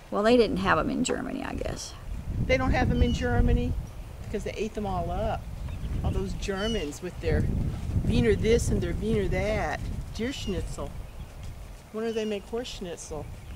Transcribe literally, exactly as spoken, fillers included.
Well, they didn't have them in Germany, I guess. They don't have them in Germany because they ate them all up. All those Germans with their Wiener this and their Wiener that. Deer schnitzel. When do they make horse schnitzel?